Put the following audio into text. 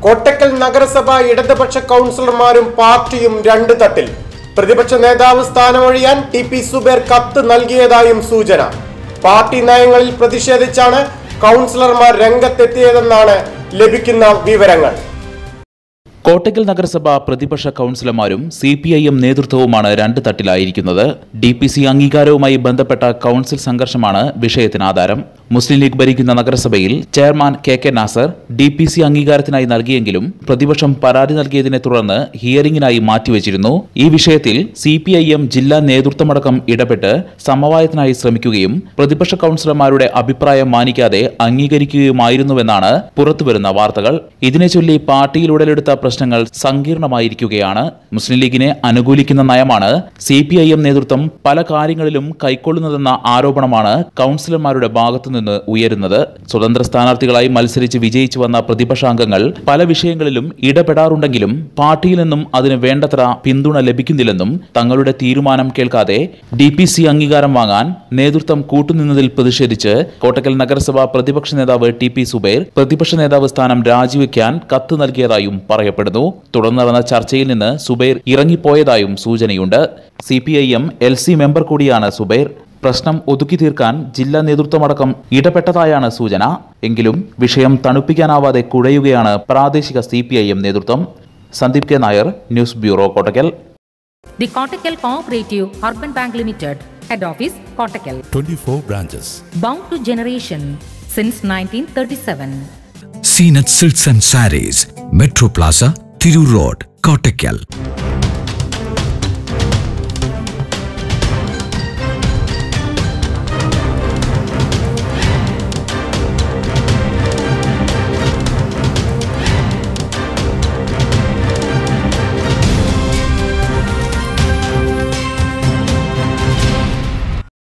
കോട്ടക്കൽ നഗരസഭ ഇടതുപക്ഷ കൗൺസിലർമാരും പാർട്ടിയും രണ്ട് തട്ടിൽ. പ്രതിപക്ഷ നേതാവ് സ്ഥാനമൊഴിയാൻ ടി.പി. സുബൈർ കത്ത് നൽകിയതായും സൂചന. പാർട്ടി നയങ്ങളിൽ പ്രതിഷേധിച്ചാണ് കൗൺസിലർമാർ രംഗത്തെത്തിയതെന്നാണ് ലഭിക്കുന്ന വിവരങ്ങൾ. കോട്ടക്കൽ നഗരസഭ പ്രതിപക്ഷ കൗൺസിലർമാരും CPIM നേതൃത്വവുമാണ് രണ്ട് തട്ടിലായിരിക്കുന്നത്. DPC അംഗീകാരവുമായി ബന്ധപ്പെട്ട കൗൺസിൽ സംഘർഷമാണ് വിഷയത്തിന് ആധാരം. മുസ്ലിം ലീഗ് ഭരിക്കുന്ന നഗരസഭയിൽ ചെയർമാൻ KK നാസർ DPC അംഗീകാരത്തിനായി നൽകിയെങ്കിലും പ്രതിപക്ഷം പരാതി നൽകിയതിനെ തുടർന്ന് ഹിയറിംഗിനായി മാറ്റിവെച്ചിരുന്നു. ഈ വിഷയത്തിൽ CPIM ജില്ലാ നേതൃത്വമടക്കം ഇടപെട്ട് സമവായത്തിനായി ശ്രമിക്കുകയും പ്രതിപക്ഷ കൗൺസിലർമാരുടെ അഭിപ്രായം മാനിക്കാതെ അംഗീകരിക്കുകയുമായിരുന്നുവെന്നാണ് പുറത്തുവരുന്ന വാർത്തകൾ. ഇതിനെ ചൊല്ലി പാർട്ടിയിൽ ഉടലെടുത്ത പ്രശ്നങ്ങൾ സങ്കീർണമായിരിക്കുകയാണ്. മുസ്ലിം ലീഗിനെ അനുകൂലിക്കുന്ന നയമാണ് CPIM നേതൃത്വം പല കാര്യങ്ങളിലും കൈക്കൊള്ളുന്നതെന്ന ആരോപണമാണ് കൗൺസിലർമാരുടെ ഭാഗത്തുനിന്ന് ഉയരുന്നത്. സ്വതന്ത്ര സ്ഥാനാർത്ഥികളായി മത്സരിച്ച് വിജയിച്ചു വന്ന പ്രതിപക്ഷാംഗങ്ങൾ പല വിഷയങ്ങളിലും ഇടപെടാറുണ്ടെങ്കിലും പാർട്ടിയിൽ നിന്നും അതിന് വേണ്ടത്ര പിന്തുണ ലഭിക്കുന്നില്ലെന്നും തങ്ങളുടെ തീരുമാനം കേൾക്കാതെ DPC അംഗീകാരം വാങ്ങാൻ നേതൃത്വം കൂട്ടുനിന്നതിൽ പ്രതിഷേധിച്ച് കോട്ടക്കൽ നഗരസഭ പ്രതിപക്ഷ നേതാവ് ടി.പി. സുബൈർ പ്രതിപക്ഷ നേതാവ് സ്ഥാനം രാജിവെക്കാൻ കത്ത് നൽകിയതായും പറയപ്പെടുന്നു. തുടർന്ന് നടന്ന ചർച്ചയിൽ നിന്ന് സുബൈർ ഇറങ്ങിപ്പോയതായും സൂചനയുണ്ട്. CPIM LC മെമ്പർ കൂടിയാണ് സുബൈർ. പ്രശ്നം ഒതുക്കി തീർക്കാൻ ജില്ലാ നേതൃത്വമടക്കം ഇടപെട്ടതായാണ് സൂചന. എങ്കിലും വിഷയം തണുപ്പിക്കാനാവാതെ കുഴയുകയാണ് പ്രാദേശിക CPIM നേതൃത്വം. Sandeep K. Nair, news bureau, Kottakkal. The Kottakkal Cooperative Urban Bank Limited, Head Office, Kottakkal. 24 branches. Bound to generation since 1937. Seenat Silks and Sarees, Metro Plaza, Thiru Road, Kottakkal.